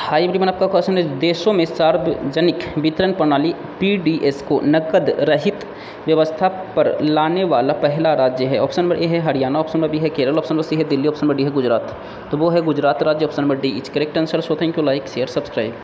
High everyone, आपका question है देशों में सार्वजनिक वितरण प्रणाली पीडीएस को नकद रहित व्यवस्था पर लाने वाला पहला राज्य है। ऑप्शन नंबर ए है हरियाणा, ऑप्शन नंबर बी है केरल, ऑप्शन नंबर सी है दिल्ली, ऑप्शन नंबर डी है गुजरात। तो वो है गुजरात राज्य, option number D is correct answer. So thank you, like share subscribe.